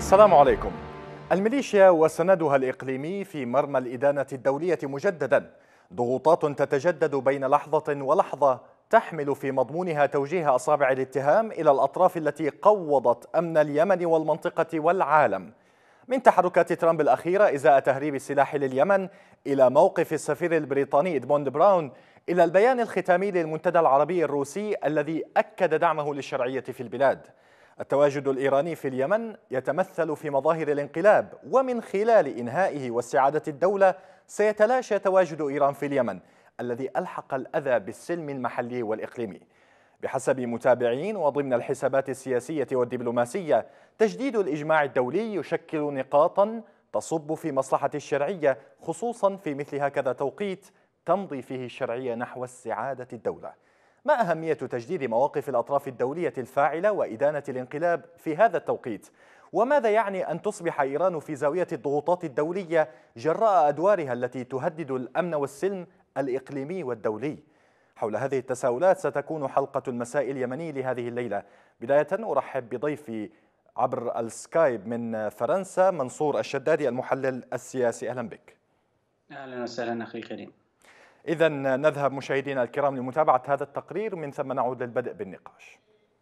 السلام عليكم. الميليشيا وسندها الإقليمي في مرمى الإدانة الدولية مجددا، ضغوطات تتجدد بين لحظة ولحظة تحمل في مضمونها توجيه أصابع الاتهام إلى الأطراف التي قوضت أمن اليمن والمنطقة والعالم، من تحركات ترامب الأخيرة إزاء تهريب السلاح لليمن إلى موقف السفير البريطاني إدموند براون إلى البيان الختامي للمنتدى العربي الروسي الذي أكد دعمه للشرعية في البلاد. التواجد الإيراني في اليمن يتمثل في مظاهر الانقلاب، ومن خلال إنهائه واستعادة الدولة سيتلاشى تواجد إيران في اليمن الذي ألحق الأذى بالسلم المحلي والإقليمي. بحسب متابعين وضمن الحسابات السياسية والدبلوماسية، تجديد الإجماع الدولي يشكل نقاطا تصب في مصلحة الشرعية، خصوصا في مثل هكذا توقيت تمضي فيه الشرعية نحو استعادة الدولة. ما أهمية تجديد مواقف الأطراف الدولية الفاعلة وإدانة الانقلاب في هذا التوقيت؟ وماذا يعني أن تصبح إيران في زاوية الضغوطات الدولية جراء أدوارها التي تهدد الأمن والسلم الإقليمي والدولي؟ حول هذه التساؤلات ستكون حلقة المساء اليمني لهذه الليلة. بداية أرحب بضيفي عبر السكايب من فرنسا منصور الشدادي المحلل السياسي. أهلا بك. أهلا وسهلا أخي الكريم. إذا نذهب مشاهدينا الكرام لمتابعة هذا التقرير، من ثم نعود للبدء بالنقاش.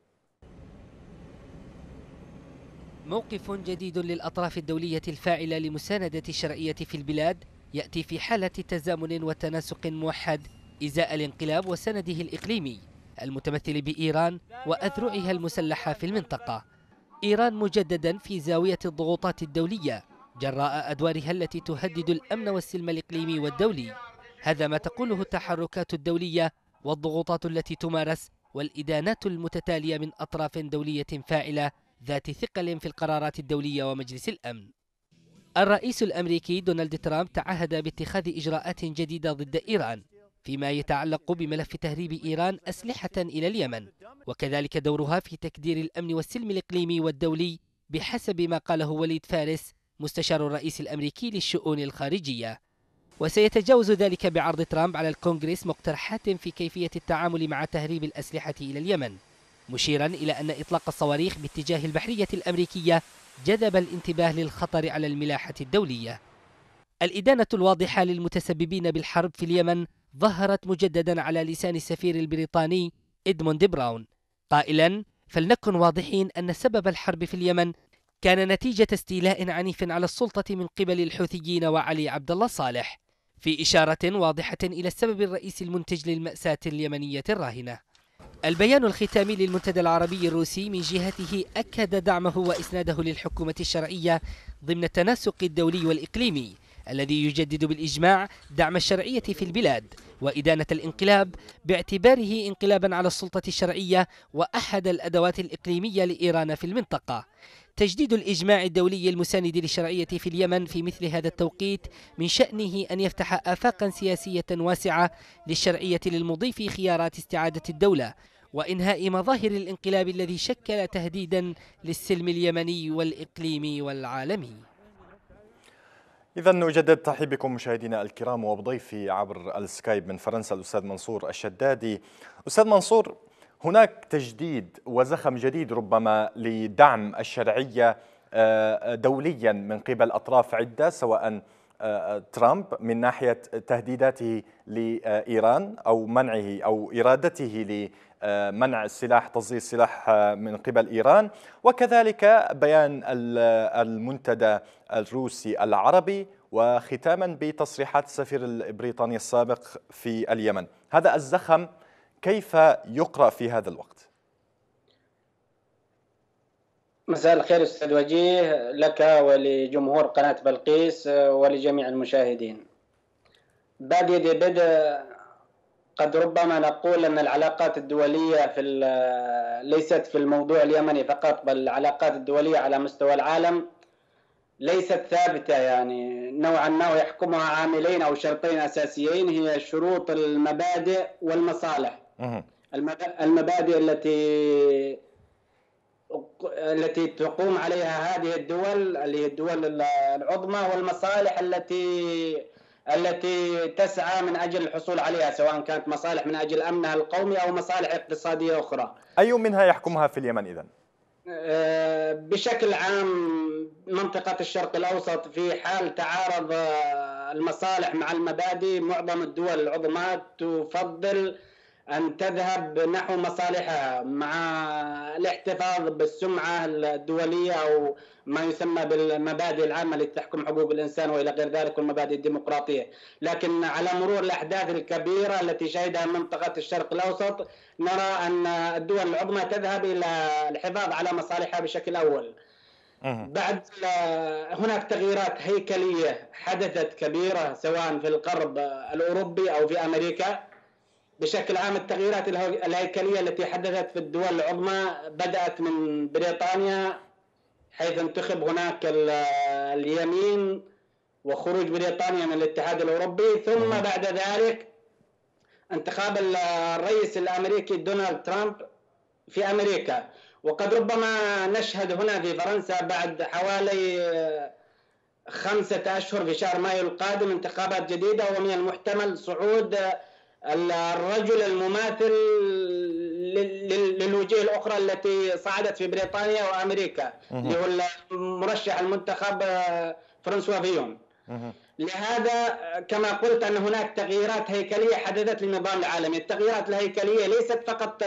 موقف جديد للأطراف الدولية الفاعلة لمساندة الشرعية في البلاد يأتي في حالة تزامن وتناسق موحد إزاء الانقلاب وسنده الإقليمي المتمثل بإيران وأذرعها المسلحة في المنطقة. إيران مجددا في زاوية الضغوطات الدولية جراء أدوارها التي تهدد الأمن والسلم الإقليمي والدولي. هذا ما تقوله التحركات الدولية والضغوطات التي تمارس والإدانات المتتالية من أطراف دولية فاعلة ذات ثقل في القرارات الدولية ومجلس الأمن. الرئيس الأمريكي دونالد ترامب تعهد باتخاذ إجراءات جديدة ضد إيران فيما يتعلق بملف تهريب إيران أسلحة إلى اليمن، وكذلك دورها في تكدير الأمن والسلم الإقليمي والدولي بحسب ما قاله وليد فارس مستشار الرئيس الأمريكي للشؤون الخارجية. وسيتجاوز ذلك بعرض ترامب على الكونغرس مقترحات في كيفية التعامل مع تهريب الأسلحة إلى اليمن، مشيرا إلى أن إطلاق الصواريخ باتجاه البحرية الأمريكية جذب الانتباه للخطر على الملاحة الدولية. الإدانة الواضحة للمتسببين بالحرب في اليمن ظهرت مجددا على لسان السفير البريطاني إدموند براون قائلا: فلنكن واضحين أن سبب الحرب في اليمن كان نتيجة استيلاء عنيف على السلطة من قبل الحوثيين وعلي عبد الله صالح، في إشارة واضحة إلى السبب الرئيسي المنتج للمأساة اليمنية الراهنة. البيان الختامي للمنتدى العربي الروسي من جهته أكد دعمه وإسناده للحكومة الشرعية ضمن التناسق الدولي والإقليمي الذي يجدد بالإجماع دعم الشرعية في البلاد وإدانة الانقلاب باعتباره انقلابا على السلطة الشرعية وأحد الأدوات الإقليمية لإيران في المنطقة. تجديد الإجماع الدولي المساند للشرعية في اليمن في مثل هذا التوقيت من شأنه أن يفتح آفاقا سياسية واسعة للشرعية للمضي في خيارات استعادة الدولة وإنهاء مظاهر الانقلاب الذي شكل تهديدا للسلم اليمني والإقليمي والعالمي. إذا نجدد ترحيب بكم مشاهدينا الكرام وبضيفي عبر السكايب من فرنسا الأستاذ منصور الشدادي. أستاذ منصور، هناك تجديد وزخم جديد ربما لدعم الشرعية دوليا من قبل أطراف عدة، سواء ترامب من ناحية تهديداته لإيران أو منعه أو إرادته لمنع السلاح، تصدير السلاح من قبل إيران، وكذلك بيان المنتدى الروسي العربي، وختاما بتصريحات السفير البريطاني السابق في اليمن. هذا الزخم كيف يقرأ في هذا الوقت؟ مساء الخير أستاذ وجيه لك ولجمهور قناة بلقيس ولجميع المشاهدين. بادئ بدء قد ربما نقول أن العلاقات الدولية ليست في الموضوع اليمني فقط، بل العلاقات الدولية على مستوى العالم ليست ثابتة، يعني نوعا ما يحكمها عاملين أو شرطين أساسيين، هي شروط المبادئ والمصالح. المبادئ التي تقوم عليها هذه الدول اللي هي الدول العظمى، والمصالح التي تسعى من أجل الحصول عليها، سواء كانت مصالح من أجل أمنها القومي أو مصالح اقتصادية أخرى. أي منها يحكمها في اليمن إذن؟ بشكل عام منطقة الشرق الأوسط في حال تعارض المصالح مع المبادئ. معظم الدول العظمى تفضل أن تذهب نحو مصالحها مع الاحتفاظ بالسمعة الدولية أو ما يسمى بالمبادئ العامة التي تحكم حقوق الإنسان وإلى غير ذلك والمبادئ الديمقراطية. لكن على مرور الأحداث الكبيرة التي شهدها منطقة الشرق الأوسط نرى أن الدول العظمى تذهب إلى الحفاظ على مصالحها بشكل أول. بعد هناك تغييرات هيكلية حدثت كبيرة سواء في الغرب الأوروبي أو في أمريكا. بشكل عام التغييرات الهيكلية التي حدثت في الدول العظمى بدأت من بريطانيا، حيث انتخب هناك اليمين وخروج بريطانيا من الاتحاد الأوروبي، ثم بعد ذلك انتخاب الرئيس الأمريكي دونالد ترامب في أمريكا. وقد ربما نشهد هنا في فرنسا بعد حوالي 5 أشهر في شهر مايو القادم انتخابات جديدة، ومن المحتمل صعود الرجل المماثل للوجوه الأخرى التي صعدت في بريطانيا وأمريكا، اللي هو المرشح المنتخب فرانسوا فيون. لهذا كما قلت أن هناك تغييرات هيكلية حدثت للنظام العالمي. التغييرات الهيكلية ليست فقط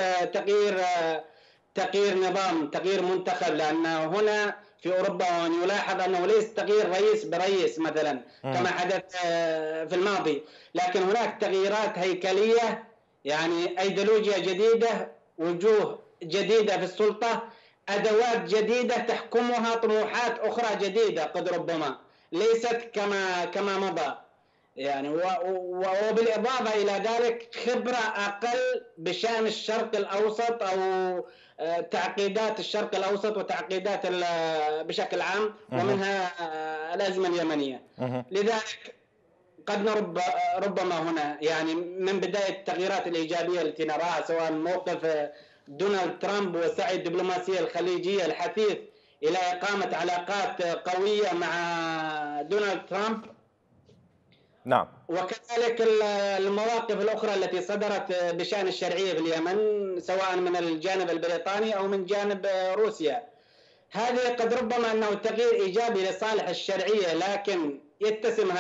تغيير نظام، تغيير منتخب، لأن هنا في أوروبا يلاحظ أنه ليس تغيير رئيس برئيس مثلا كما حدث في الماضي، لكن هناك تغييرات هيكلية، يعني أيديولوجيا جديدة، وجوه جديدة في السلطة، أدوات جديدة تحكمها، طموحات أخرى جديدة قد ربما ليست كما مضى يعني. وبالإضافة إلى ذلك خبرة أقل بشأن الشرق الأوسط أو تعقيدات الشرق الأوسط وتعقيدات بشكل عام، ومنها الأزمة اليمنية. لذلك قد ربما هنا يعني من بداية التغييرات الإيجابية التي نراها، سواء موقف دونالد ترامب وسعي الدبلوماسية الخليجية الحثيث إلى إقامة علاقات قوية مع دونالد ترامب، نعم، وكذلك المواقف الأخرى التي صدرت بشأن الشرعية في اليمن سواء من الجانب البريطاني أو من جانب روسيا. هذه قد ربما أنه تغيير إيجابي لصالح الشرعية، لكن يتسم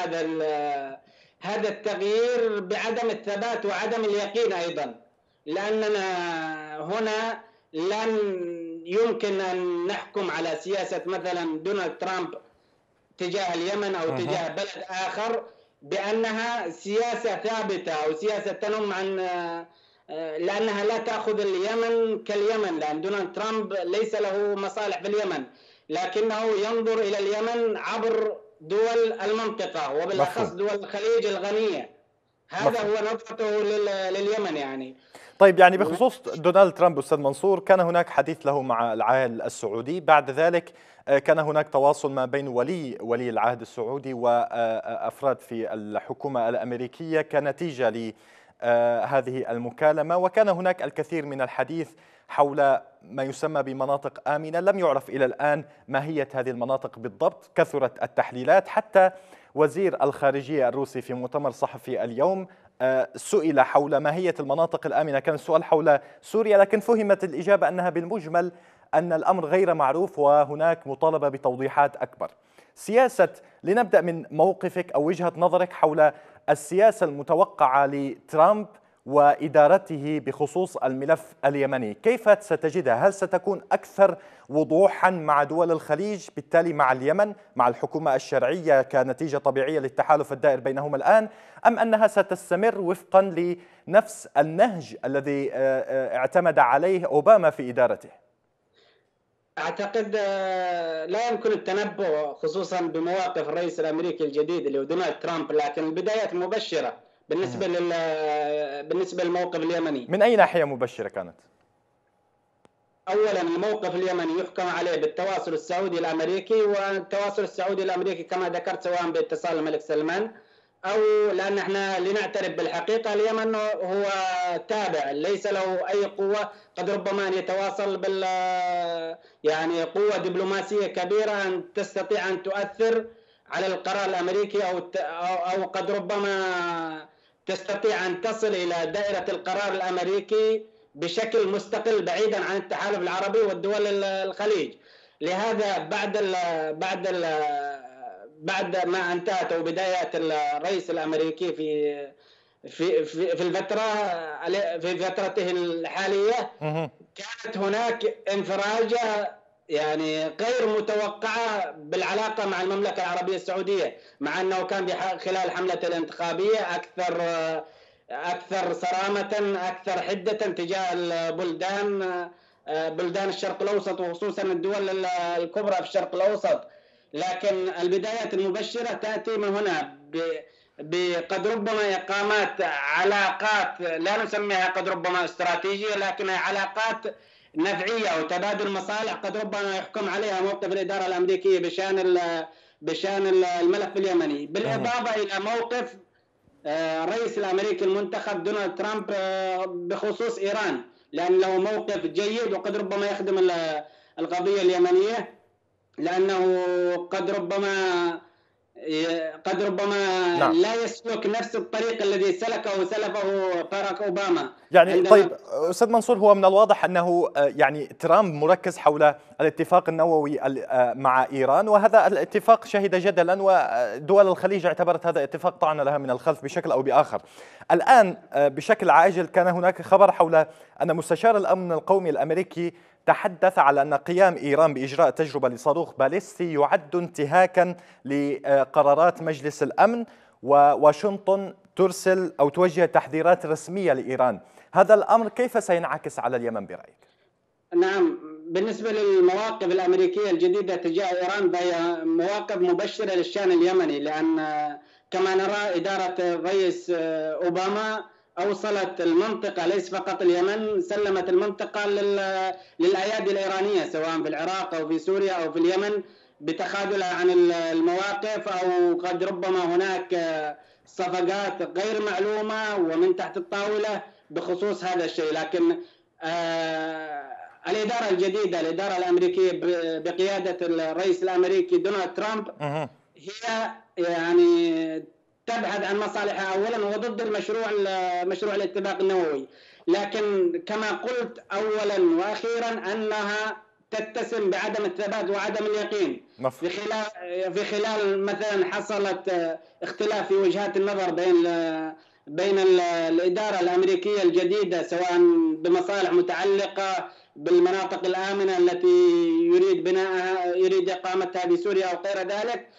هذا التغيير بعدم الثبات وعدم اليقين أيضا، لأننا هنا لن يمكن أن نحكم على سياسة مثلا دونالد ترامب تجاه اليمن أو تجاه بلد آخر بأنها سياسة ثابتة أو سياسة تنم عن، لأنها لا تأخذ اليمن كاليمن، لأن دونالد ترامب ليس له مصالح في اليمن، لكنه ينظر إلى اليمن عبر دول المنطقة وبالأخص دول الخليج الغنية. هذا هو نظرته لليمن يعني. طيب، يعني بخصوص دونالد ترامب أستاذ منصور، كان هناك حديث له مع العاهل السعودي، بعد ذلك كان هناك تواصل ما بين ولي العهد السعودي وأفراد في الحكومة الأمريكية كنتيجة لهذه المكالمة، وكان هناك الكثير من الحديث حول ما يسمى بمناطق آمنة. لم يعرف إلى الآن ماهية هذه المناطق بالضبط، كثرت التحليلات، حتى وزير الخارجية الروسي في مؤتمر صحفي اليوم سئل حول ماهية المناطق الآمنة، كان السؤال حول سوريا، لكن فهمت الإجابة أنها بالمجمل أن الأمر غير معروف وهناك مطالبة بتوضيحات أكبر. لنبدأ من موقفك أو وجهة نظرك حول السياسة المتوقعة لترامب وإدارته بخصوص الملف اليمني، كيف ستجدها؟ هل ستكون أكثر وضوحا مع دول الخليج، بالتالي مع اليمن، مع الحكومة الشرعية كنتيجة طبيعية للتحالف الدائر بينهما الآن، أم أنها ستستمر وفقا لنفس النهج الذي اعتمد عليه أوباما في إدارته؟ أعتقد لا يمكن التنبؤ خصوصا بمواقف الرئيس الأمريكي الجديد اللي هو دونالد ترامب، لكن البدايات مبشرة بالنسبة للموقف اليمني. من أي ناحية مبشرة كانت؟ أولا الموقف اليمني يحكم عليه بالتواصل السعودي الأمريكي، والتواصل السعودي الأمريكي كما ذكرت سواء باتصال الملك سلمان أو لأن احنا لنعترف بالحقيقة اليمن هو تابع ليس له أي قوة، قد ربما أن يتواصل يعني قوة دبلوماسية كبيرة أن تستطيع أن تؤثر على القرار الأمريكي أو قد ربما تستطيع أن تصل إلى دائرة القرار الأمريكي بشكل مستقل بعيدا عن التحالف العربي والدول الخليج. لهذا بعد ما انتهت وبداية الرئيس الأمريكي في فترته الحالية، كانت هناك انفراجة يعني غير متوقعة بالعلاقة مع المملكة العربية السعودية، مع أنه كان خلال حملة الانتخابية أكثر صرامة، أكثر حدة تجاه بلدان الشرق الأوسط، وخصوصا الدول الكبرى في الشرق الأوسط. لكن البدايات المبشرة تأتي من هنا بقد ربما إقامات علاقات لا نسميها قد ربما استراتيجية، لكنها علاقات نفعية وتبادل مصالح قد ربما يحكم عليها موقف الإدارة الأمريكية بشأن الملف اليمني، بالإضافة إلى موقف الرئيس الأمريكي المنتخب دونالد ترامب بخصوص إيران، لأن له موقف جيد وقد ربما يخدم القضية اليمنية، لأنه قد ربما نعم. لا يسلك نفس الطريق الذي سلفه باراك أوباما. يعني طيب أستاذ منصور، هو من الواضح أنه يعني ترامب مركز حول الاتفاق النووي مع إيران، وهذا الاتفاق شهد جدلا، ودول الخليج اعتبرت هذا الاتفاق طعنا لها من الخلف بشكل أو بآخر. الآن بشكل عاجل كان هناك خبر حول أن مستشار الأمن القومي الأمريكي تحدث على أن قيام إيران بإجراء تجربة لصاروخ باليستي يعد انتهاكا لقرارات مجلس الأمن، وواشنطن ترسل أو توجه تحذيرات رسمية لإيران. هذا الأمر كيف سينعكس على اليمن برأيك؟ نعم، بالنسبة للمواقف الأمريكية الجديدة تجاه إيران فهي مواقف مبشرة للشأن اليمني، لأن كما نرى إدارة الرئيس أوباما أوصلت المنطقة، ليس فقط اليمن، سلمت المنطقة للأيادي الإيرانية سواء في العراق أو في سوريا أو في اليمن، بتخاذلها عن المواقف، أو قد ربما هناك صفقات غير معلومة ومن تحت الطاولة بخصوص هذا الشيء. لكن الإدارة الجديدة، الإدارة الأمريكية بقيادة الرئيس الأمريكي دونالد ترامب، هي يعني تبحث عن مصالحها أولا وضد مشروع الاتفاق النووي، لكن كما قلت أولا وأخيرا أنها تتسم بعدم الثبات وعدم اليقين. في خلال مثلا حصلت اختلاف في وجهات النظر بين الإدارة الأمريكية الجديدة، سواء بمصالح متعلقة بالمناطق الآمنة التي يريد إقامتها بسوريا أو غير ذلك.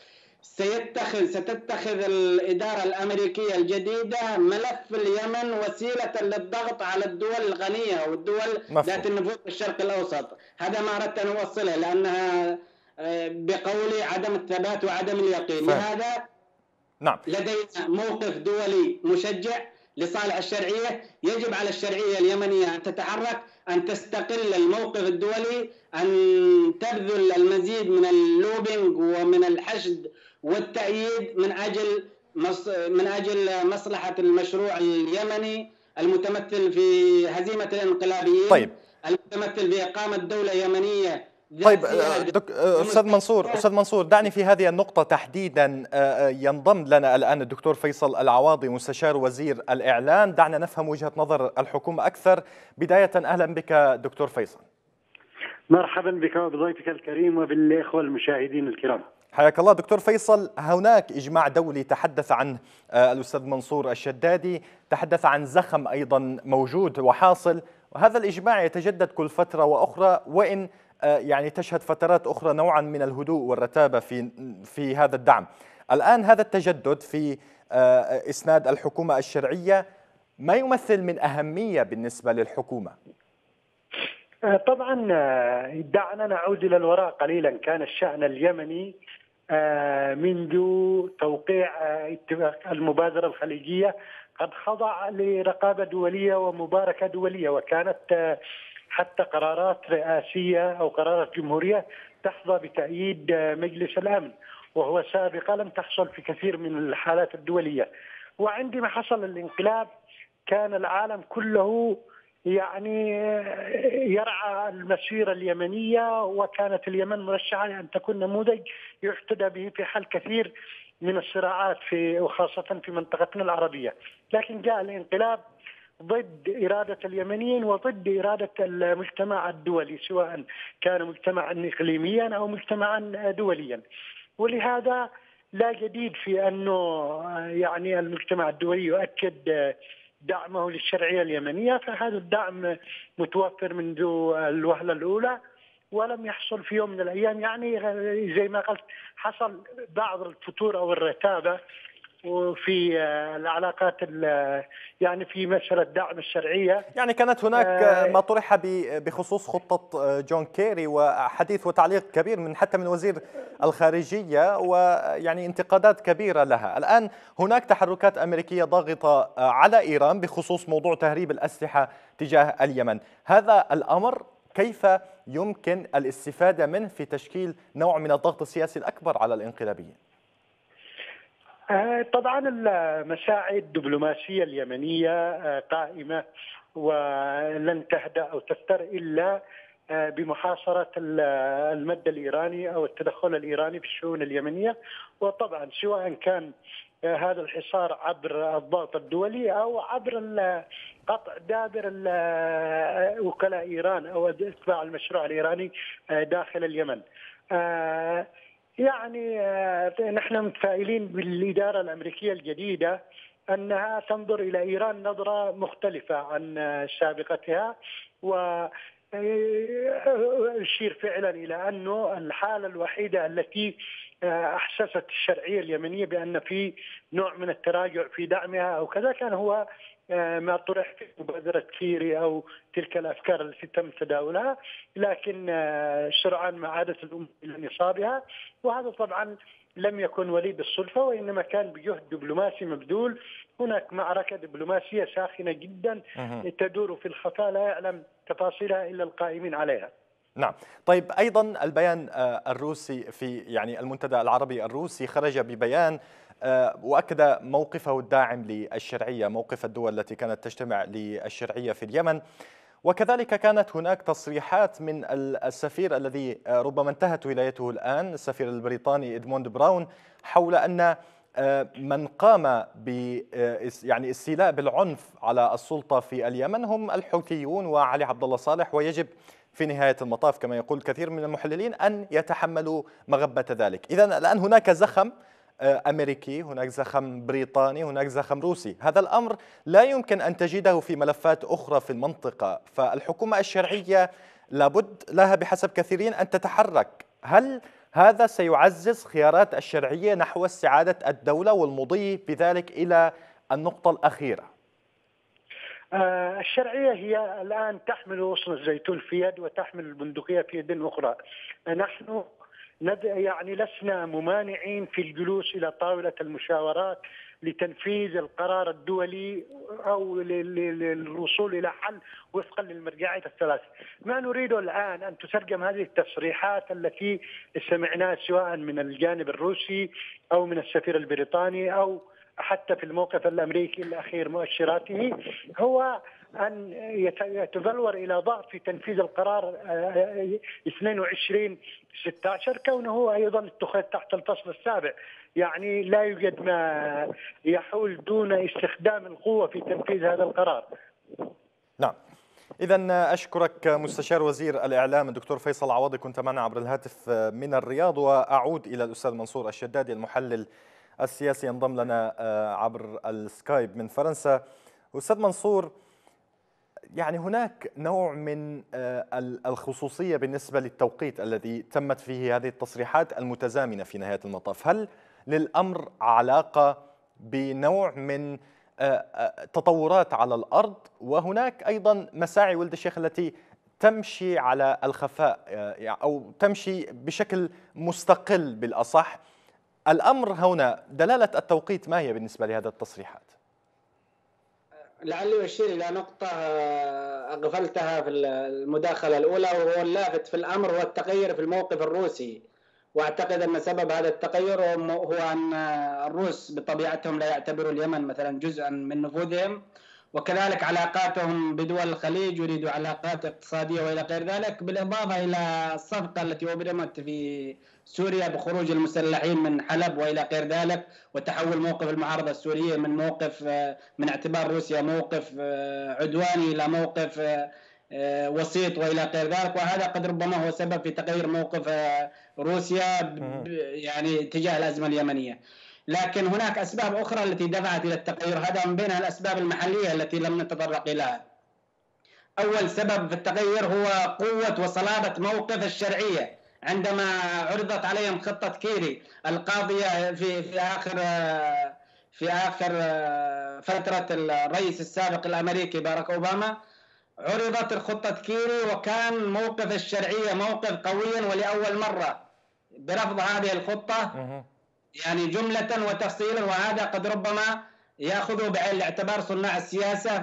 ستتخذ الإدارة الأمريكية الجديدة ملف اليمن وسيلة للضغط على الدول الغنية والدول ذات النفوذ في الشرق الأوسط. هذا ما أردت أن أوصله، لأنها بقولي عدم الثبات وعدم اليقين. لهذا نعم. لدينا موقف دولي مشجع لصالح الشرعية. يجب على الشرعية اليمنية أن تتحرك، أن تستقل الموقف الدولي، أن تبذل المزيد من اللوبينج ومن الحشد والتأييد من أجل مصلحة المشروع اليمني المتمثل في هزيمة الانقلابيين. طيب. المتمثل في إقامة دولة يمنية. طيب أستاذ منصور، دعني في هذه النقطة تحديدا ينضم لنا الآن الدكتور فيصل العواضي مستشار وزير الإعلام. دعنا نفهم وجهة نظر الحكومة أكثر. بداية أهلا بك دكتور فيصل. مرحبا بك وبضيفك الكريم وبالإخوة المشاهدين الكرام. حياك الله دكتور فيصل. هناك إجماع دولي تحدث عنه الأستاذ منصور الشدادي، تحدث عن زخم أيضا موجود وحاصل، وهذا الإجماع يتجدد كل فترة وأخرى، وإن يعني تشهد فترات أخرى نوعا من الهدوء والرتابة في هذا الدعم. الآن هذا التجدد في إسناد الحكومة الشرعية ما يمثل من أهمية بالنسبة للحكومة؟ طبعا دعنا نعود إلى الوراء قليلا. كان الشأن اليمني منذ توقيع اتفاق المبادرة الخليجية قد خضع لرقابة دولية ومباركة دولية، وكانت حتى قرارات رئاسية أو قرارات جمهورية تحظى بتأييد مجلس الأمن، وهو سابقا لم تحصل في كثير من الحالات الدولية. وعندما حصل الانقلاب كان العالم كله يعني يرعى المسيرة اليمنية، وكانت اليمن مرشحة أن تكون نموذج يحتذى به في حل كثير من الصراعات وخاصة في منطقتنا العربية. لكن جاء الانقلاب ضد إرادة اليمنيين وضد إرادة المجتمع الدولي، سواء كان مجتمعا إقليميا أو مجتمعا دوليا. ولهذا لا جديد في أنه يعني المجتمع الدولي يؤكد دعمه للشرعية اليمنية، فهذا الدعم متوفر منذ الوهلة الأولى، ولم يحصل في يوم من الأيام يعني زي ما قلت حصل بعض الفتور أو الرتابة وفي العلاقات يعني في مسألة دعم الشرعية. يعني كانت هناك ما طرح بخصوص خطة جون كيري وحديث وتعليق كبير من حتى من وزير الخارجية، ويعني انتقادات كبيرة لها. الآن هناك تحركات أمريكية ضاغطة على إيران بخصوص موضوع تهريب الأسلحة تجاه اليمن. هذا الأمر كيف يمكن الاستفادة منه في تشكيل نوع من الضغط السياسي الأكبر على الانقلابيين؟ طبعا المساعي الدبلوماسية اليمنية قائمة ولن تهدأ أو تستر إلا بمحاصرة المد الإيراني أو التدخل الإيراني في الشؤون اليمنية. وطبعا سواء كان هذا الحصار عبر الضغط الدولي أو عبر قطع دابر وكلاء إيران أو اتباع المشروع الإيراني داخل اليمن. يعني نحن متفائلين بالإدارة الأمريكية الجديدة أنها تنظر إلى إيران نظرة مختلفة عن سابقتها، ويشير فعلا إلى أنه الحالة الوحيدة التي أحسست الشرعية اليمنية بأن في نوع من التراجع في دعمها أو كذا كان هو ما طرح في مبادرة كيري أو تلك الأفكار التي تم تداولها، لكن سرعان ما عادت الأمة إلى نصابها. وهذا طبعا لم يكن وليد الصدفة، وإنما كان بجهد دبلوماسي مبذول. هناك معركة دبلوماسية ساخنة جدا تدور في الخفاء لا يعلم تفاصيلها إلا القائمين عليها. نعم. طيب أيضا البيان الروسي في يعني المنتدى العربي الروسي خرج ببيان وأكد موقفه الداعم للشرعية، موقف الدول التي كانت تجتمع للشرعية في اليمن. وكذلك كانت هناك تصريحات من السفير الذي ربما انتهت ولايته الآن، السفير البريطاني إدموند براون، حول أن من قام ب يعني استيلاء بالعنف على السلطة في اليمن هم الحوثيون وعلي عبد الله صالح، ويجب في نهاية المطاف كما يقول كثير من المحللين أن يتحملوا مغبة ذلك. إذن الآن هناك زخم أمريكي، هناك زخم بريطاني، هناك زخم روسي. هذا الأمر لا يمكن أن تجده في ملفات أخرى في المنطقة، فالحكومة الشرعية لابد لها بحسب كثيرين أن تتحرك. هل هذا سيعزز خيارات الشرعية نحو استعادة الدولة والمضي بذلك إلى النقطة الأخيرة؟ الشرعية هي الآن تحمل غصن الزيتون في يد وتحمل البندقية في يد أخرى. نحن يعني لسنا ممانعين في الجلوس إلى طاولة المشاورات لتنفيذ القرار الدولي أو للوصول إلى حل وفقا للمرجعيات الثلاث. ما نريده الآن أن تترجم هذه التصريحات التي سمعناها سواء من الجانب الروسي أو من السفير البريطاني أو حتى في الموقف الأمريكي الأخير مؤشراته، هو أن يتبلور إلى ضغط في تنفيذ القرار 22/16 كونه أيضا اتخذ تحت الفصل السابع. يعني لا يوجد ما يحول دون استخدام القوة في تنفيذ هذا القرار. نعم. إذن أشكرك مستشار وزير الإعلام الدكتور فيصل عوضي، كنت معنا عبر الهاتف من الرياض. وأعود إلى الأستاذ منصور الشدادي المحلل السياسي ينضم لنا عبر السكايب من فرنسا. أستاذ منصور، يعني هناك نوع من الخصوصية بالنسبة للتوقيت الذي تمت فيه هذه التصريحات المتزامنة في نهاية المطاف. هل للأمر علاقة بنوع من تطورات على الأرض؟ وهناك أيضا مساعي ولد الشيخ التي تمشي على الخفاء أو تمشي بشكل مستقل بالأصح. الأمر هنا دلالة التوقيت ما هي بالنسبة لهذه التصريحات؟ لعلي أشير إلى نقطة أغفلتها في المداخلة الأولى، وهو اللافت في الأمر هو التغير في الموقف الروسي. وأعتقد أن سبب هذا التغير هو أن الروس بطبيعتهم لا يعتبروا اليمن مثلا جزءا من نفوذهم، وكذلك علاقاتهم بدول الخليج، يريدوا علاقات اقتصادية وإلى غير ذلك، بالإضافة إلى الصفقة التي أبرمت في سوريا بخروج المسلحين من حلب وإلى غير ذلك، وتحول موقف المعارضة السورية من موقف من اعتبار روسيا موقف عدواني إلى موقف وسيط وإلى غير ذلك. وهذا قد ربما هو سبب في تغير موقف روسيا يعني تجاه الأزمة اليمنية. لكن هناك أسباب أخرى التي دفعت إلى التغير، هذا من بينها الأسباب المحلية التي لم نتطرق إليها. أول سبب في التغير هو قوة وصلابة موقف الشرعية عندما عرضت عليهم خطة كيري القاضية في آخر فترة الرئيس السابق الأمريكي باراك أوباما. عرضت خطة كيري وكان موقف الشرعية موقف قويا، ولأول مرة برفض هذه الخطة يعني جملة وتفصيلا، وهذا قد ربما يأخذوا بعين الاعتبار صناع السياسة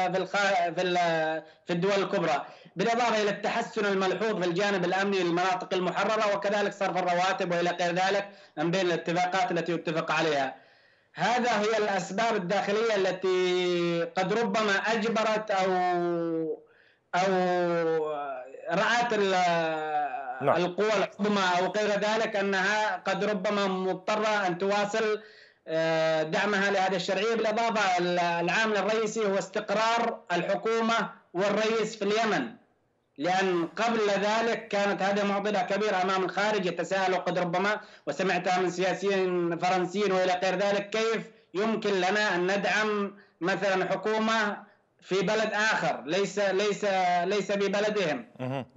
في الدول الكبرى، بالإضافة إلى التحسن الملحوظ في الجانب الأمني للمناطق المحررة، وكذلك صرف الرواتب وإلى غير ذلك من بين الاتفاقات التي اتفق عليها. هذا هي الأسباب الداخلية التي قد ربما أجبرت أو رأت القوى العظمى أو غير ذلك أنها قد ربما مضطرة أن تواصل دعمها لهذه الشرعية. بالإضافة العامل الرئيسي هو استقرار الحكومة والرئيس في اليمن، لأن قبل ذلك كانت هذه معضلة كبيرة أمام الخارج، يتساءلوا قد ربما، وسمعتها من سياسيين فرنسيين وإلى غير ذلك، كيف يمكن لنا أن ندعم مثلا حكومة في بلد آخر ليس ببلدهم.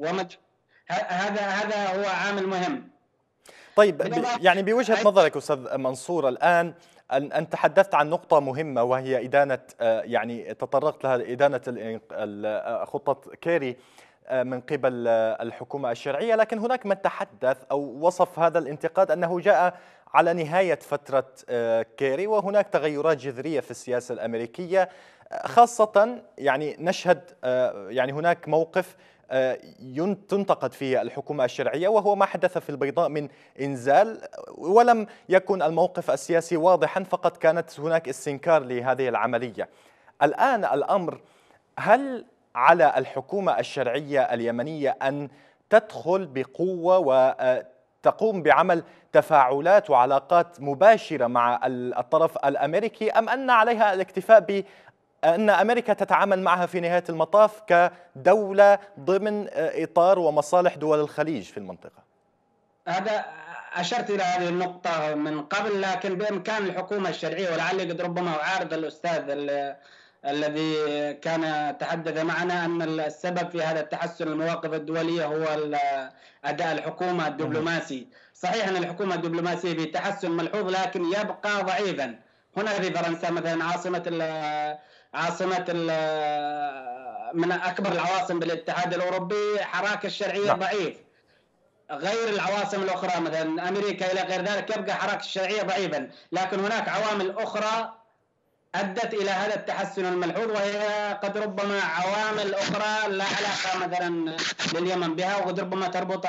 هذا هو عامل مهم. طيب، يعني بوجهة نظرك أستاذ منصور، الآن أن تحدثت عن نقطة مهمة وهي إدانة، يعني تطرقت لها، إدانة خطة كيري من قبل الحكومة الشرعية، لكن هناك من تحدث أو وصف هذا الانتقاد أنه جاء على نهاية فترة كيري، وهناك تغيرات جذرية في السياسة الأمريكية، خاصة يعني نشهد يعني هناك موقف تنتقد فيه الحكومة الشرعية، وهو ما حدث في البيضاء من إنزال، ولم يكن الموقف السياسي واضحا، فقط كانت هناك استنكار لهذه العملية. الآن الأمر، هل على الحكومة الشرعية اليمنية أن تدخل بقوة وتقوم بعمل تفاعلات وعلاقات مباشرة مع الطرف الأمريكي، أم أن عليها الاكتفاء بأن أمريكا تتعامل معها في نهاية المطاف كدولة ضمن إطار ومصالح دول الخليج في المنطقة؟ هذا أشرت إلى هذه النقطة من قبل، لكن بإمكان الحكومة الشرعية، ولعلي قد ربما أعارض الأستاذ الذي كان تحدث معنا أن السبب في هذا التحسن المواقف الدولية هو أداء الحكومة الدبلوماسي. صحيح أن الحكومة الدبلوماسية في تحسن ملحوظ، لكن يبقى ضعيفا. هنا في فرنسا مثلا عاصمة من أكبر العواصم بالاتحاد الأوروبي، حراك الشرعية ضعيف. غير العواصم الأخرى مثلا أمريكا إلى غير ذلك يبقى حراك الشرعية ضعيفا، لكن هناك عوامل أخرى أدت إلى هذا التحسن الملحوظ، وهي قد ربما عوامل أخرى لا علاقة مثلا لليمن بها، وقد ربما تربط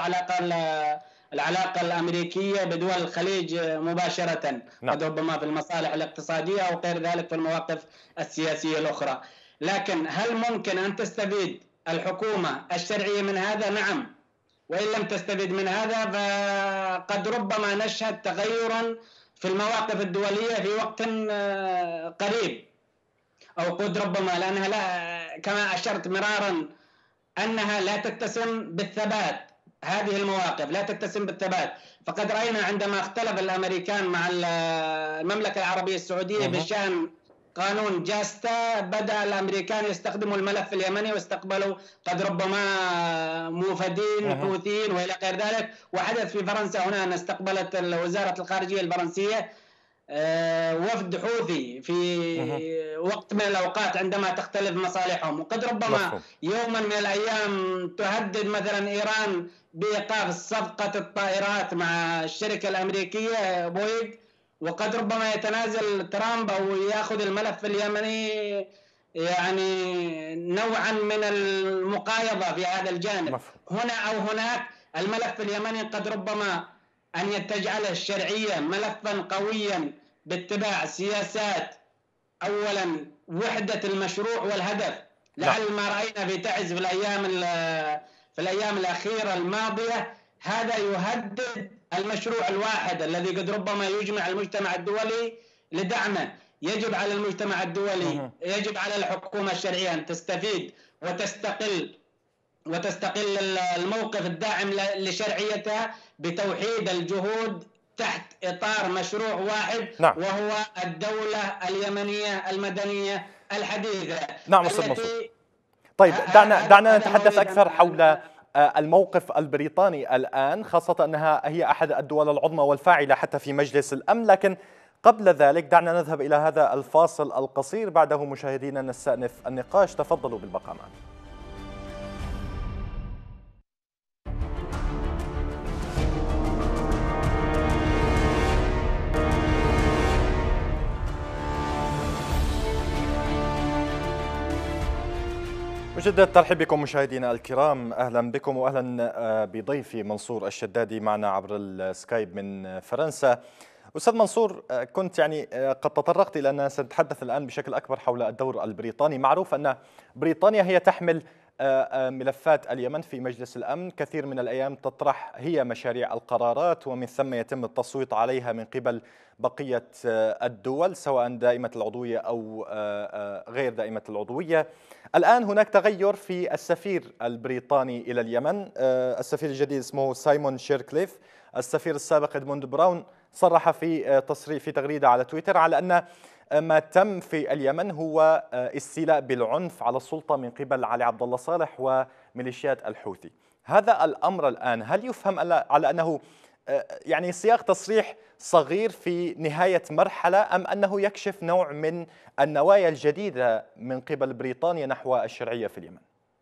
العلاقة الأمريكية بدول الخليج مباشرة، قد ربما في المصالح الاقتصادية أو غير ذلك في المواقف السياسية الأخرى. لكن هل ممكن أن تستفيد الحكومة الشرعية من هذا؟ نعم. وإن لم تستفيد من هذا فقد ربما نشهد تغيرا في المواقف الدولية في وقت قريب، أو قد ربما، لأنها كما أشرت مرارا أنها لا تتسم بالثبات. هذه المواقف لا تتسم بالثبات، فقد رأينا عندما اختلف الأمريكان مع المملكة العربية السعودية بشأن قانون جاستا، بدأ الأمريكان يستخدموا الملف اليمني واستقبلوا قد ربما موفدين حوثيين وإلى غير ذلك. وحدث في فرنسا هنا أن استقبلت وزارة الخارجية الفرنسية وفد حوثي في وقت من الأوقات عندما تختلف مصالحهم، وقد ربما يوما من الأيام تهدد مثلا إيران بإيقاف صفقة الطائرات مع الشركة الأمريكية بوينغ، وقد ربما يتنازل ترامب أو يأخذ الملف اليمني يعني نوعا من المقايضة في هذا الجانب. هنا أو هناك الملف اليمني قد ربما أن تجعله الشرعية ملفا قويا باتباع سياسات أولا وحدة المشروع والهدف. لعل ما رأينا في تعز في الأيام الأخيرة الماضية هذا يهدد المشروع الواحد الذي قد ربما يجمع المجتمع الدولي لدعمه. يجب على المجتمع الدولي، يجب على الحكومة الشرعية أن تستفيد وتستقل الموقف الداعم لشرعيتها بتوحيد الجهود تحت إطار مشروع واحد، وهو الدولة اليمنية المدنية الحديثة. نعم أستاذ منصور. طيب دعنا نتحدث أكثر حول الموقف البريطاني الآن، خاصة أنها هي أحد الدول العظمى والفاعلة حتى في مجلس الأمن. لكن قبل ذلك دعنا نذهب إلى هذا الفاصل القصير، بعده مشاهدينا نستأنف النقاش. تفضلوا بالبقاء معنا. مجدد ترحيب بكم مشاهدينا الكرام، أهلا بكم وأهلا بضيفي منصور الشدادي معنا عبر السكايب من فرنسا. أستاذ منصور، كنت قد تطرقت إلى أننا سنتحدث الآن بشكل أكبر حول الدور البريطاني. معروف أن بريطانيا هي تحمل ملفات اليمن في مجلس الأمن، كثير من الأيام تطرح هي مشاريع القرارات ومن ثم يتم التصويت عليها من قبل بقية الدول سواء دائمة العضوية أو غير دائمة العضوية. الآن هناك تغير في السفير البريطاني إلى اليمن، السفير الجديد اسمه سايمون شيركليف. السفير السابق إدموند براون صرح في تغريدة على تويتر على أن ما تم في اليمن هو استيلاء بالعنف على السلطة من قبل علي عبد الله صالح وميليشيات الحوثي. هذا الأمر الآن هل يفهم على أنه سياق تصريح صغير في نهاية مرحلة، أم أنه يكشف نوع من النوايا الجديدة من قبل بريطانيا نحو الشرعية في اليمن؟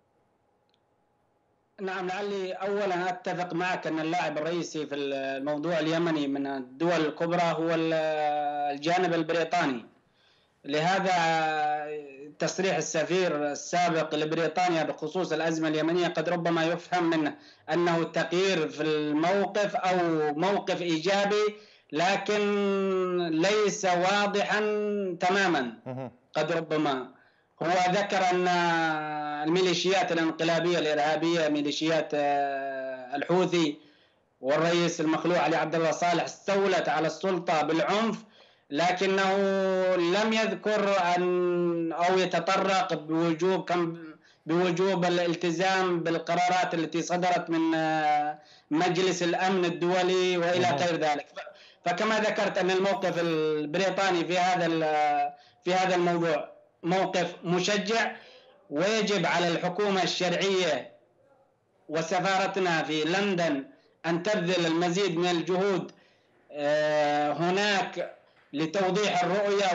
نعم، لعلي أولا أتفق معك أن اللاعب الرئيسي في الموضوع اليمني من الدول الكبرى هو الجانب البريطاني. لهذا تصريح السفير السابق لبريطانيا بخصوص الأزمة اليمنية قد ربما يفهم منه أنه تغيير في الموقف أو موقف إيجابي، لكن ليس واضحا تماما. قد ربما هو ذكر أن الميليشيات الانقلابية الإرهابية ميليشيات الحوثي والرئيس المخلوع علي عبد الله صالح استولت على السلطة بالعنف، لكنه لم يذكر أو يتطرق بوجوب الالتزام بالقرارات التي صدرت من مجلس الأمن الدولي وإلى غير ذلك. فكما ذكرت أن الموقف البريطاني في هذا الموضوع موقف مشجع، ويجب على الحكومة الشرعية وسفارتنا في لندن أن تبذل المزيد من الجهود هناك لتوضيح الرؤية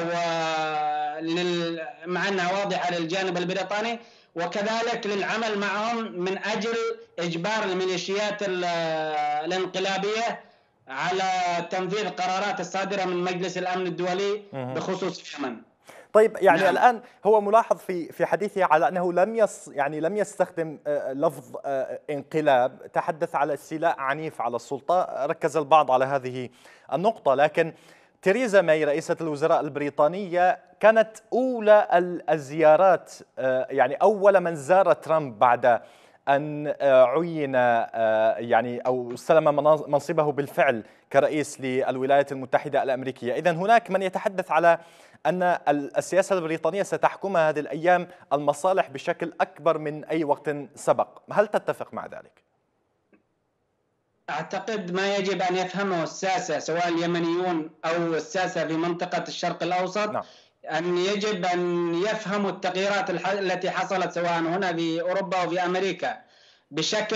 مع أنها واضحة للجانب البريطاني، وكذلك للعمل معهم من أجل إجبار الميليشيات الانقلابية على تنفيذ القرارات الصادرة من مجلس الأمن الدولي بخصوص اليمن. طيب نعم. الآن هو ملاحظ في حديثه على أنه لم يستخدم لفظ انقلاب، تحدث على استيلاء عنيف على السلطة، ركز البعض على هذه النقطة. لكن تيريزا ماي رئيسة الوزراء البريطانية كانت أولى الزيارات، أول من زار ترامب بعد أن عين أو استلم منصبه بالفعل كرئيس للولايات المتحدة الأمريكية. إذن هناك من يتحدث على أن السياسة البريطانية ستحكمها هذه الأيام المصالح بشكل أكبر من أي وقت سبق. هل تتفق مع ذلك؟ أعتقد ما يجب أن يفهمه الساسة سواء اليمنيون أو الساسة في منطقة الشرق الأوسط. نعم. أن يجب أن يفهموا التغييرات التي حصلت سواء هنا في أوروبا وفي أمريكا بشكل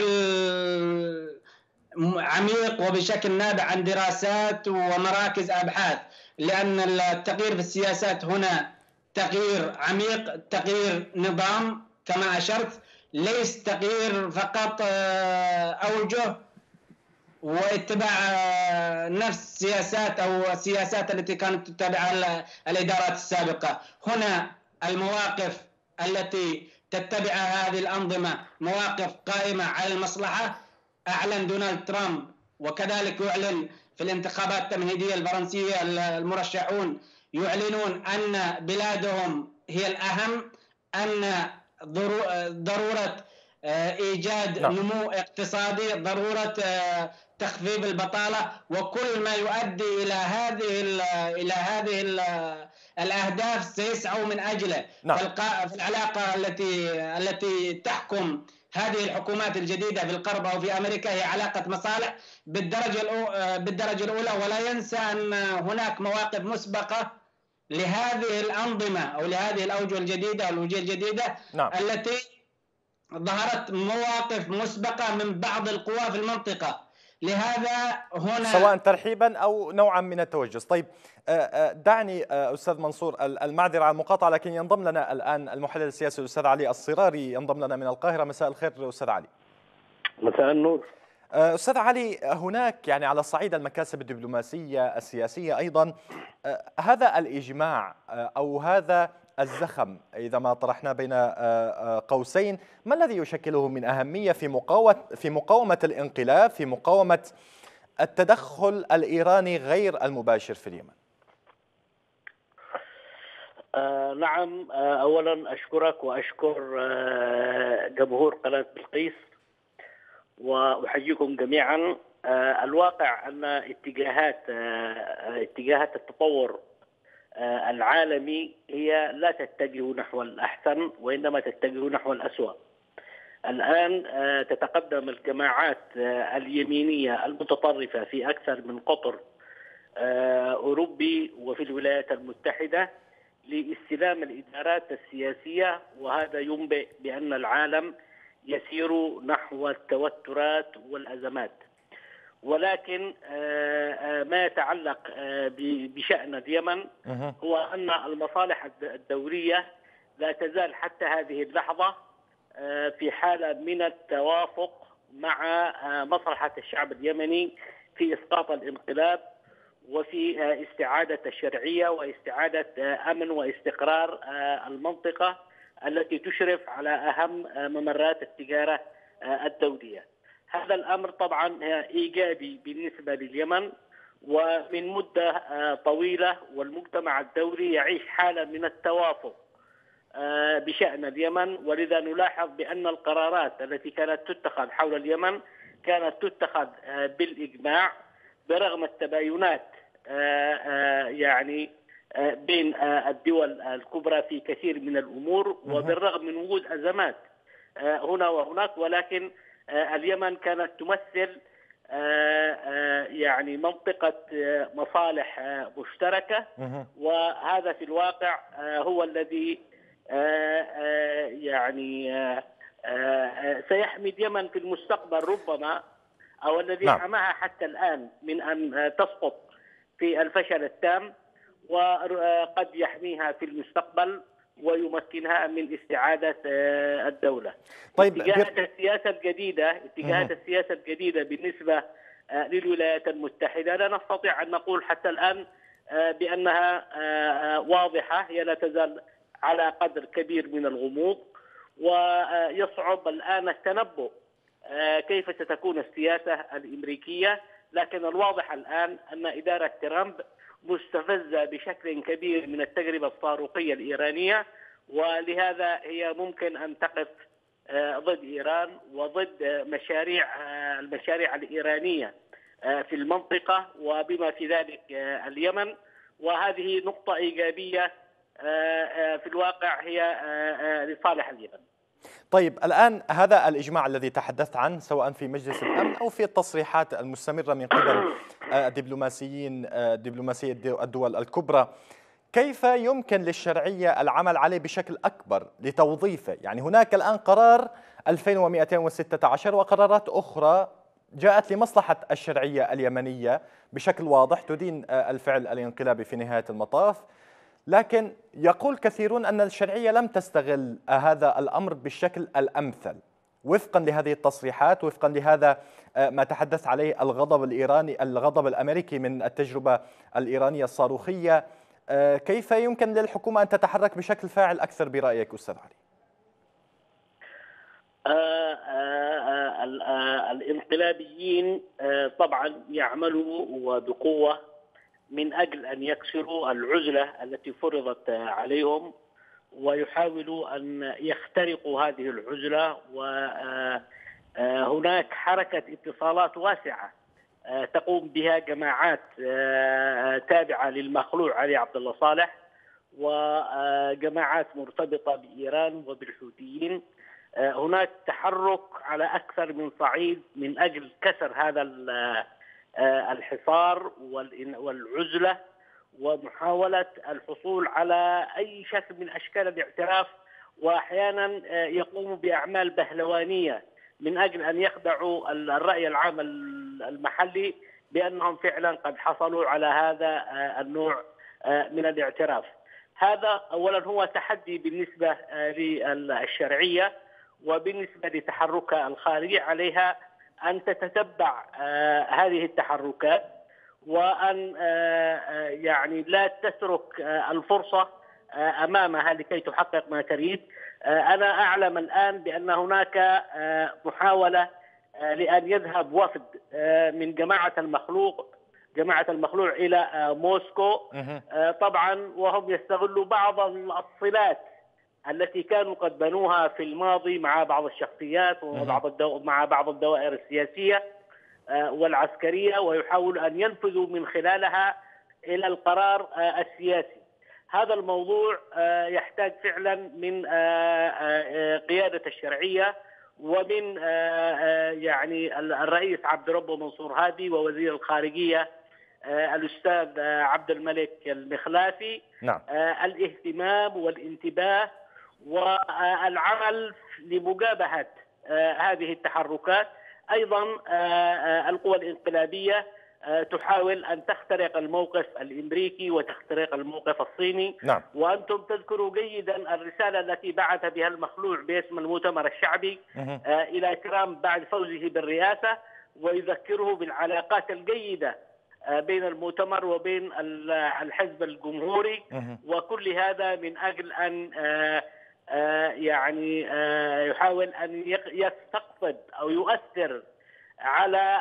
عميق وبشكل نابع عن دراسات ومراكز أبحاث، لأن التغيير في السياسات هنا تغيير عميق، تغيير نظام كما أشرت، ليس تغيير فقط أوجه واتباع نفس السياسات أو السياسات التي كانت تتبعها الإدارات السابقة. هنا المواقف التي تتبعها هذه الأنظمة مواقف قائمة على المصلحة. أعلن دونالد ترامب وكذلك يعلن في الانتخابات التمهيدية الفرنسية المرشحون يعلنون أن بلادهم هي الأهم، أن ضرورة إيجاد نمو اقتصادي، ضرورة تخفيف البطالة، وكل ما يؤدي إلى هذه الأهداف سيسعوا من أجله. فالعلاقة التي تحكم هذه الحكومات الجديدة في الغرب أو في أمريكا هي علاقة مصالح بالدرجة الأولى، ولا ينسى أن هناك مواقف مسبقة لهذه الأنظمة أو لهذه الأوجه الجديدة أو الوجوه الجديدة التي ظهرت مواقف مسبقة من بعض القوى في المنطقة. لهذا هنا سواء ترحيبا أو نوعا من التوجس. طيب دعني أستاذ منصور المعذرة على المقاطعة، لكن ينضم لنا الآن المحلل السياسي الأستاذ علي الصراري، ينضم لنا من القاهرة. مساء الخير أستاذ علي. مساء النور. أستاذ علي، هناك يعني على صعيد المكاسب الدبلوماسية السياسية أيضا هذا الإجماع أو هذا الزخم إذا ما طرحنا بين قوسين، ما الذي يشكله من أهمية في مقاومة الانقلاب، في مقاومة التدخل الإيراني غير المباشر في اليمن؟ نعم، أولا أشكرك وأشكر جمهور قناة بلقيس وأحييكم جميعا. الواقع أن اتجاهات التطور العالمي هي لا تتجه نحو الأحسن، وإنما تتجه نحو الأسوأ. الآن تتقدم الجماعات اليمينية المتطرفة في أكثر من قطر أوروبي وفي الولايات المتحدة لاستلام الإدارات السياسية، وهذا ينبئ بأن العالم يسير نحو التوترات والأزمات. ولكن ما يتعلق بشأن اليمن هو أن المصالح الدولية لا تزال حتى هذه اللحظة في حالة من التوافق مع مصلحة الشعب اليمني في إسقاط الانقلاب وفي استعادة الشرعية واستعادة أمن واستقرار المنطقة التي تشرف على أهم ممرات التجارة الدولية. هذا الأمر طبعا إيجابي بالنسبة لليمن، ومن مدة طويلة والمجتمع الدولي يعيش حالة من التوافق بشأن اليمن، ولذا نلاحظ بأن القرارات التي كانت تتخذ حول اليمن كانت تتخذ بالإجماع برغم التباينات يعني بين الدول الكبرى في كثير من الأمور، وبالرغم من وجود أزمات هنا وهناك، ولكن اليمن كانت تمثل يعني منطقة مصالح مشتركة، وهذا في الواقع هو الذي يعني سيحمي اليمن في المستقبل ربما، أو الذي حماها حتى الآن من أن تسقط في الفشل التام، وقد يحميها في المستقبل ويمكنها من استعادة الدولة. طيب اتجاهات السياسة الجديدة بالنسبة للولايات المتحدة لا نستطيع أن نقول حتى الآن بأنها واضحة، هي لا تزال على قدر كبير من الغموض، ويصعب الآن التنبؤ كيف ستكون السياسة الأمريكية. لكن الواضح الآن أن إدارة ترامب مستفزة بشكل كبير من التجربة الصاروخية الإيرانية، ولهذا هي ممكن أن تقف ضد إيران وضد المشاريع الإيرانية في المنطقة وبما في ذلك اليمن، وهذه نقطة إيجابية في الواقع هي لصالح اليمن. طيب الآن هذا الإجماع الذي تحدثت عنه سواء في مجلس الأمن أو في التصريحات المستمرة من قبل دبلوماسية الدول الكبرى، كيف يمكن للشرعية العمل عليه بشكل أكبر لتوظيفه؟ يعني هناك الآن قرار 2216 وقرارات أخرى جاءت لمصلحة الشرعية اليمنية بشكل واضح تدين الفعل الانقلابي في نهاية المطاف، لكن يقول كثيرون أن الشرعية لم تستغل هذا الأمر بالشكل الأمثل وفقا لهذه التصريحات، وفقا لهذا ما تحدث عليه الغضب الأمريكي من التجربة الإيرانية الصاروخية. كيف يمكن للحكومة أن تتحرك بشكل فاعل أكثر برأيك أستاذ علي؟ الانقلابيين طبعا يعملوا وبقوة من أجل أن يكسروا العزلة التي فرضت عليهم، ويحاولوا أن يخترقوا هذه العزلة. وهناك حركة اتصالات واسعة تقوم بها جماعات تابعة للمخلوع علي عبد الله صالح، وجماعات مرتبطة بإيران وبالحوثيين. هناك تحرك على أكثر من صعيد من أجل كسر هذا الحصار والعزلة، ومحاولة الحصول على أي شكل من أشكال الاعتراف، وأحيانا يقوموا بأعمال بهلوانية من أجل أن يخدعوا الرأي العام المحلي بأنهم فعلا قد حصلوا على هذا النوع من الاعتراف. هذا أولا هو تحدي بالنسبة للشرعية، وبالنسبة لتحركها الخارجي عليها أن تتتبع هذه التحركات، وأن يعني لا تترك الفرصة أمامها لكي تحقق ما تريد. أنا أعلم الآن بأن هناك محاولة لأن يذهب وفد من جماعة المخلوع إلى موسكو، طبعا وهم يستغلوا بعض الصلات التي كانوا قد بنوها في الماضي مع بعض الشخصيات ومع بعض الدوائر السياسية والعسكرية، ويحاولوا أن ينفذوا من خلالها إلى القرار السياسي. هذا الموضوع يحتاج فعلا من قيادة الشرعية ومن يعني الرئيس عبد ربه منصور هادي ووزير الخارجية الأستاذ عبد الملك المخلافي. نعم. الاهتمام والانتباه والعمل لمجابهة هذه التحركات. أيضا القوى الانقلابية تحاول أن تخترق الموقف الأمريكي وتخترق الموقف الصيني. نعم. وأنتم تذكروا جيدا الرسالة التي بعث بها المخلوع باسم المؤتمر الشعبي إلى ترامب بعد فوزه بالرئاسة، ويذكره بالعلاقات الجيدة بين المؤتمر وبين الحزب الجمهوري، وكل هذا من أجل أن يعني يحاول أن يستقطب أو يؤثر على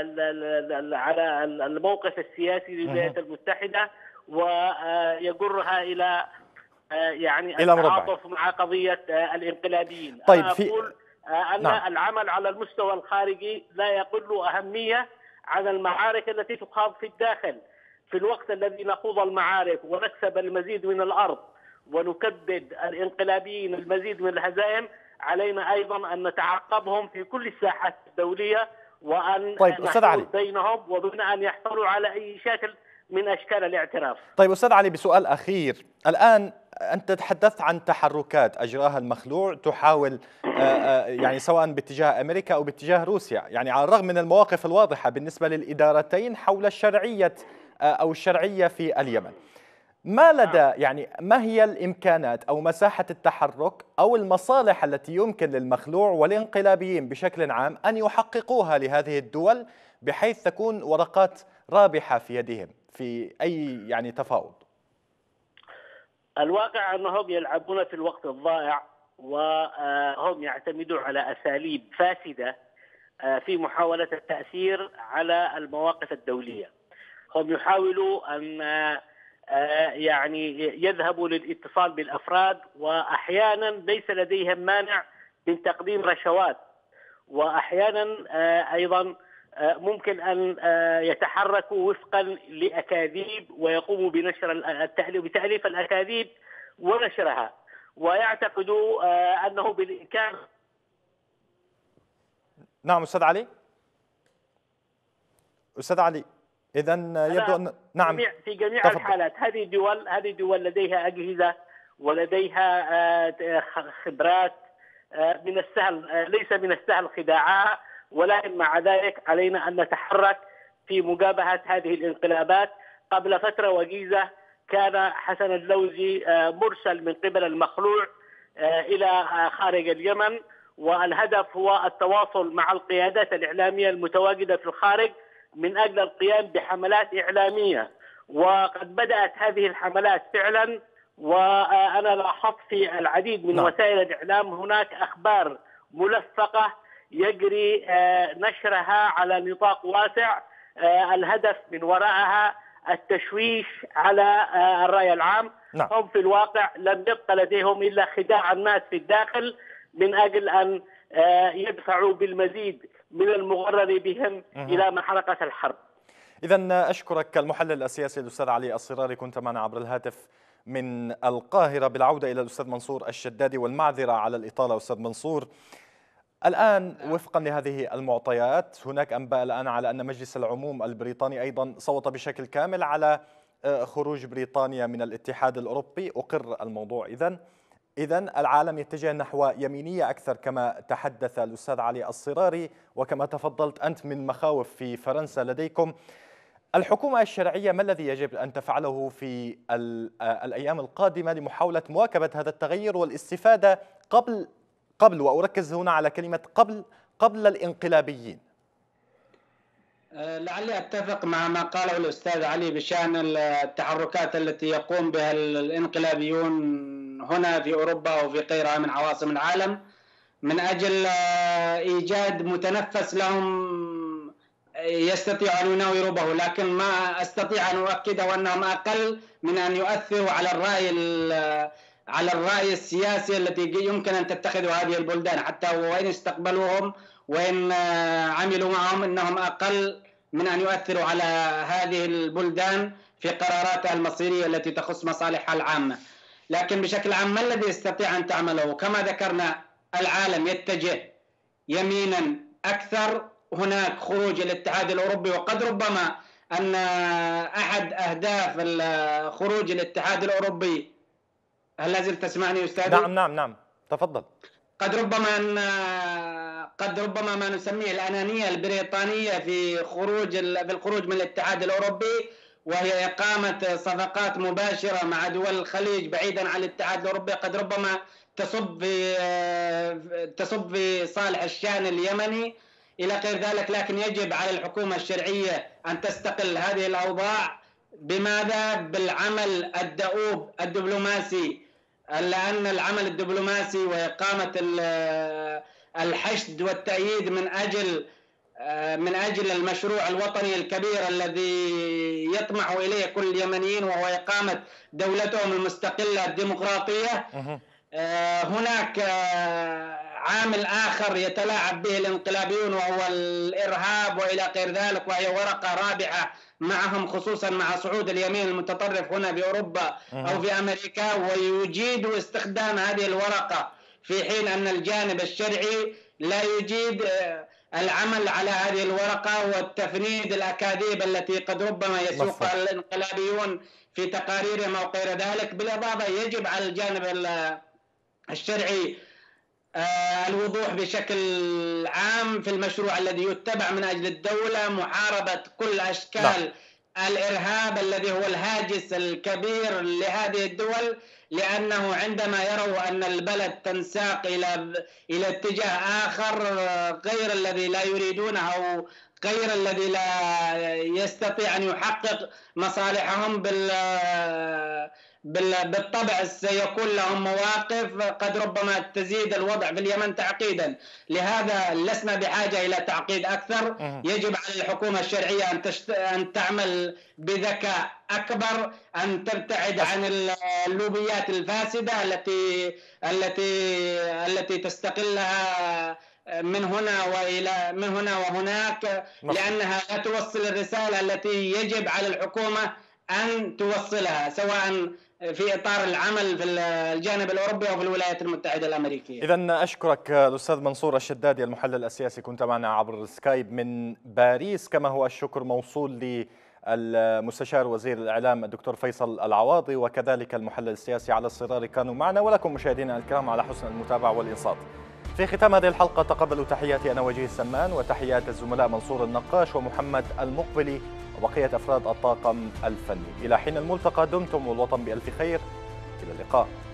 الموقف السياسي للولايات المتحدة، ويجرها إلى يعني التعاطف مع قضية الانقلابيين. طيب أنا أقول أن العمل على المستوى الخارجي لا يقل أهمية عن المعارك التي تخاض في الداخل. في الوقت الذي نخوض المعارك ونكسب المزيد من الأرض ونكبد الانقلابيين المزيد من الهزائم، علينا أيضا أن نتعقبهم في كل الساحات الدولية، وأن نحول بينهم وبين أن يحصلوا على أي شكل من أشكال الاعتراف. طيب أستاذ علي، بسؤال أخير، الآن أنت تحدثت عن تحركات أجراها المخلوع تحاول يعني سواء باتجاه أمريكا أو باتجاه روسيا، يعني على الرغم من المواقف الواضحة بالنسبة للإدارتين حول الشرعية في اليمن، ما لدى يعني ما هي الإمكانات أو مساحة التحرك أو المصالح التي يمكن للمخلوع والانقلابيين بشكل عام أن يحققوها لهذه الدول بحيث تكون ورقات رابحة في يدهم في أي يعني تفاوض؟ الواقع أنهم يلعبون في الوقت الضائع، وهم يعتمدون على أساليب فاسدة في محاولة التأثير على المواقف الدولية. هم يحاولوا أن يعني يذهبوا للاتصال بالأفراد، وأحيانا ليس لديهم مانع من تقديم رشوات، وأحيانا أيضا ممكن أن يتحركوا وفقا لأكاذيب ويقوموا بتأليف الأكاذيب ونشرها، ويعتقدوا أنه بالإمكان. نعم أستاذ علي. أستاذ علي، إذن يبدو أن نعم في جميع الحالات هذه دول لديها أجهزة ولديها خبرات، من السهل ليس من السهل خداعها، ولكن مع ذلك علينا أن نتحرك في مجابهة هذه الانقلابات. قبل فترة وجيزة كان حسن اللوزي مرسل من قبل المخلوع إلى خارج اليمن، والهدف هو التواصل مع القيادات الإعلامية المتواجدة في الخارج من أجل القيام بحملات إعلامية، وقد بدأت هذه الحملات فعلا. وأنا لاحظت في العديد من وسائل الإعلام هناك أخبار ملفقة يجري نشرها على نطاق واسع، الهدف من وراءها التشويش على الرأي العام. نعم. هم في الواقع لم يبق لديهم إلا خداع الناس في الداخل من أجل أن يدفعوا بالمزيد من المغرر بهم إلى محرقة الحرب. إذا أشكرك المحلل السياسي الأستاذ علي الصراري، كنت معنا عبر الهاتف من القاهرة. بالعودة إلى الأستاذ منصور الشدادي، والمعذرة على الإطالة أستاذ منصور. الآن وفقا لهذه المعطيات هناك أنباء الآن على أن مجلس العموم البريطاني أيضا صوت بشكل كامل على خروج بريطانيا من الاتحاد الأوروبي. أقر الموضوع إذن العالم يتجه نحو يمينية أكثر كما تحدث الأستاذ علي الصراري، وكما تفضلت أنت من مخاوف في فرنسا لديكم. الحكومة الشرعية ما الذي يجب أن تفعله في الأيام القادمة لمحاولة مواكبة هذا التغير والاستفادة قبل وأركز هنا على كلمة قبل الانقلابيين؟ لعلي أتفق مع ما قاله الأستاذ علي بشأن التحركات التي يقوم بها الانقلابيون هنا في أوروبا وفي غيرها من عواصم العالم من أجل إيجاد متنفس لهم يستطيع أن يناوروا به، لكن ما أستطيع أن أؤكده أنهم أقل من أن يؤثروا على الرأي السياسي التي يمكن أن تتخذه هذه البلدان، حتى وإن استقبلوهم وإن عملوا معهم إنهم أقل من أن يؤثروا على هذه البلدان في قراراتها المصيرية التي تخص مصالحها العامة. لكن بشكل عام ما الذي يستطيع أن تعمله؟ كما ذكرنا العالم يتجه يمينا أكثر، هناك خروج الاتحاد الأوروبي، وقد ربما أن أحد أهداف خروج الاتحاد الأوروبي، هل لازلت تسمعني أستاذي؟ نعم تفضل. قد ربما ما نسميه الأنانية البريطانية في الخروج من الاتحاد الأوروبي، وهي إقامة صفقات مباشرة مع دول الخليج بعيدا عن الاتحاد الأوروبي، قد ربما تصب في صالح الشأن اليمني إلى غير ذلك. لكن يجب على الحكومة الشرعية أن تستقل هذه الأوضاع. بماذا؟ بالعمل الدؤوب الدبلوماسي، لأن العمل الدبلوماسي وإقامة الحشد والتأييد من أجل المشروع الوطني الكبير الذي يطمح إليه كل اليمنيين، وهو إقامة دولتهم المستقلة الديمقراطية. هناك عامل آخر يتلاعب به الانقلابيون وهو الإرهاب وإلى غير ذلك، وهي ورقة رابعة معهم، خصوصا مع صعود اليمين المتطرف هنا بأوروبا أو في أمريكا، ويجيد استخدام هذه الورقة في حين أن الجانب الشرعي لا يجيد العمل على هذه الورقة والتفنيد الأكاذيب التي قد ربما يسوقها الانقلابيون في تقاريرهم أو غير ذلك. بالإضافة يجب على الجانب الشرعي الوضوح بشكل عام في المشروع الذي يتبع من أجل الدولة، محاربة كل أشكال الإرهاب الذي هو الهاجس الكبير لهذه الدول، لأنه عندما يروا أن البلد تنساق إلى اتجاه آخر غير الذي لا يريدونه أو غير الذي لا يستطيع أن يحقق مصالحهم بالطبع سيكون لهم مواقف قد ربما تزيد الوضع في اليمن تعقيدا. لهذا لسنا بحاجة إلى تعقيد أكثر. يجب على الحكومة الشرعية أن تعمل بذكاء أكبر، أن تبتعد عن اللوبيات الفاسدة التي تستقلها من هنا وهناك، لأنها لا توصل الرسالة التي يجب على الحكومة أن توصلها، سواء في إطار العمل في الجانب الأوروبي أو في الولايات المتحدة الأمريكية. إذن أشكرك الأستاذ منصور الشدادي المحلل السياسي، كنت معنا عبر سكايب من باريس. كما هو الشكر موصول للمستشار وزير الإعلام الدكتور فيصل العواضي، وكذلك المحلل السياسي علي الصراري كانوا معنا، ولكم مشاهدينا الكرام على حسن المتابعة والإنصات. في ختام هذه الحلقة تقبلوا تحياتي أنا وجيه السمان وتحيات الزملاء منصور النقاش ومحمد المقبلي وبقية أفراد الطاقم الفني. إلى حين الملتقى دمتم والوطن بألف خير، إلى اللقاء.